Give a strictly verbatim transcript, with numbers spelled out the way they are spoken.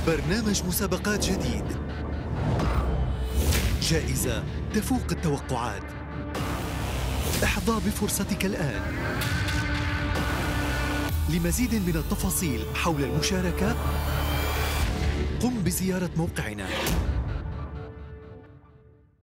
برنامج مسابقات جديد، جائزة تفوق التوقعات. احظى بفرصتك الآن. لمزيد من التفاصيل حول المشاركة قم بزيارة موقعنا.